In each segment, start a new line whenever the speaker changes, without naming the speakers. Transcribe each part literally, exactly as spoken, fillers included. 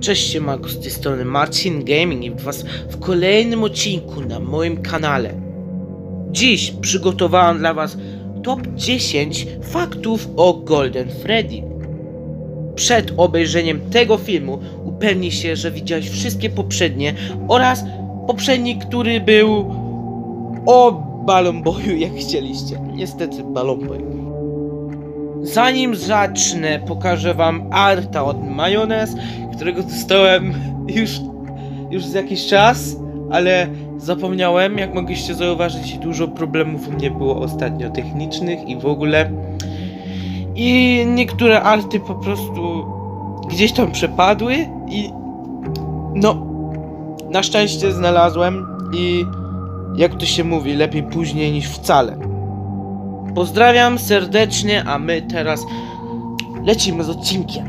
Cześć, siemanko, z tej strony Marcin Gaming i was w kolejnym odcinku na moim kanale. Dziś przygotowałem dla was top dziesięć faktów o Golden Freddy. Przed obejrzeniem tego filmu upewnij się, że widziałeś wszystkie poprzednie oraz poprzedni, który był o Balloon Boyu, jak chcieliście. Niestety Balloon Boy. Zanim zacznę, pokażę wam arta od Majonez, którego dostałem już, już za jakiś czas, ale zapomniałem, jak mogliście zauważyć, dużo problemów u mnie było ostatnio technicznych i w ogóle. I niektóre arty po prostu gdzieś tam przepadły i no, na szczęście znalazłem i jak to się mówi, lepiej później niż wcale. Pozdrawiam serdecznie, a my teraz lecimy z odcinkiem.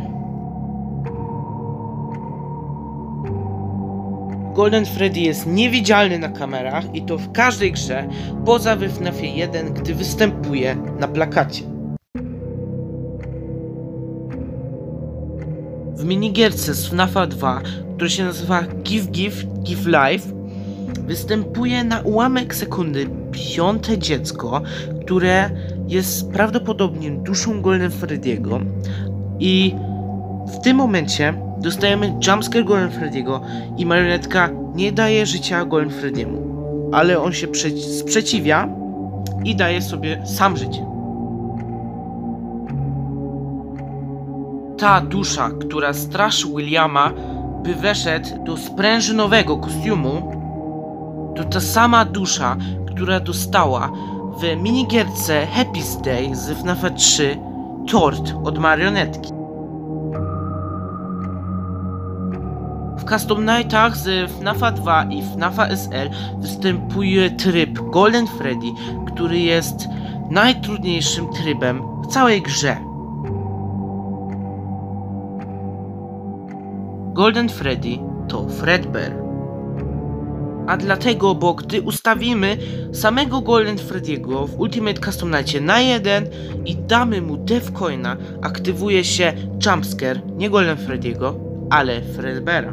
Golden Freddy jest niewidzialny na kamerach i to w każdej grze, poza w F NAF jeden, gdy występuje na plakacie. W minigierce z F NAFa dwa, która się nazywa Give Give Give Life, występuje na ułamek sekundy piąte dziecko, które jest prawdopodobnie duszą Golden Freddy'ego i w tym momencie dostajemy jumpscare Golden Freddy'ego i marionetka nie daje życia Golden Freddy'emu, ale on się sprzeciwia i daje sobie sam życie. Ta dusza, która straszy Williama, by weszedł do sprężynowego kostiumu, to ta sama dusza, która dostała w minigierce Happy's Day z F NAFa trzy tort od marionetki. W Custom Nightach z F NAFa dwa i F NAFa S L występuje tryb Golden Freddy, który jest najtrudniejszym trybem w całej grze. Golden Freddy to Fredbear. A dlatego, bo gdy ustawimy samego Golden Freddy'ego w Ultimate Custom Nightie na jeden i damy mu Death Coina, aktywuje się jumpscare nie Golden Freddy'ego, ale Fredbeara.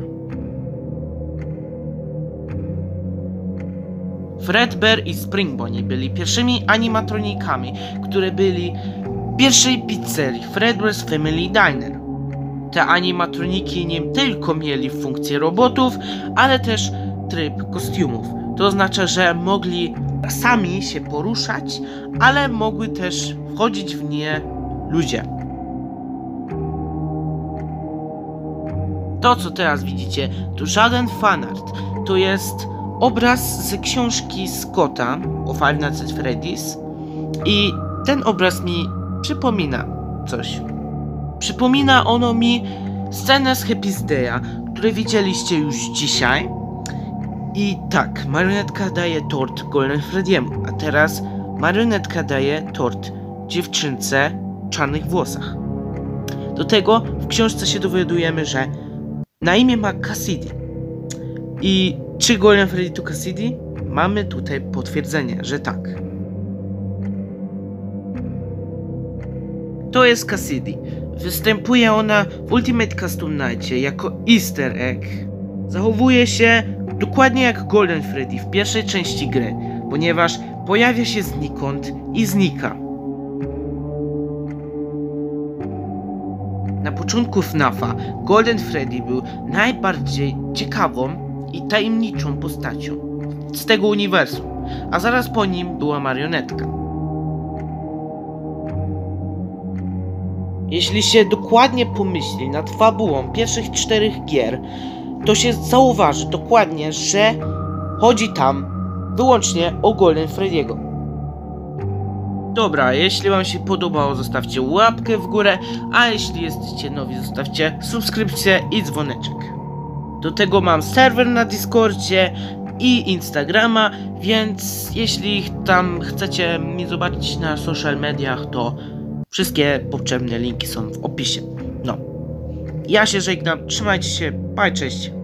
Fredbear i Spring Bonnie byli pierwszymi animatronikami, które byli w pierwszej pizzerii Fredbear's Family Diner. Te animatroniki nie tylko mieli funkcję robotów, ale też tryb kostiumów. To oznacza, że mogli sami się poruszać, ale mogły też wchodzić w nie ludzie. To, co teraz widzicie, to żaden fanart. To jest obraz z książki Scotta o Five Nights at Freddy's i ten obraz mi przypomina coś. Przypomina ono mi scenę z Happy's Day'a, które widzieliście już dzisiaj. I tak, marionetka daje tort Golden Freddy'emu, a teraz marionetka daje tort dziewczynce w czarnych włosach. Do tego w książce się dowiadujemy, że na imię ma Cassidy. I czy Golden Freddy to Cassidy? Mamy tutaj potwierdzenie, że tak. To jest Cassidy. Występuje ona w Ultimate Custom Nightie jako Easter Egg. Zachowuje się dokładnie jak Golden Freddy w pierwszej części gry, ponieważ pojawia się znikąd i znika. Na początku F NAFa Golden Freddy był najbardziej ciekawą i tajemniczą postacią z tego uniwersum, a zaraz po nim była marionetka. Jeśli się dokładnie pomyśli nad fabułą pierwszych czterech gier, to się zauważy dokładnie, że chodzi tam wyłącznie o Golden Freddy'ego. Dobra, jeśli wam się podobało, zostawcie łapkę w górę, a jeśli jesteście nowi, zostawcie subskrypcję i dzwoneczek. Do tego mam serwer na Discordzie i Instagrama, więc jeśli tam chcecie mnie zobaczyć na social mediach, to wszystkie potrzebne linki są w opisie. No, ja się żegnam, trzymajcie się, bye, cześć.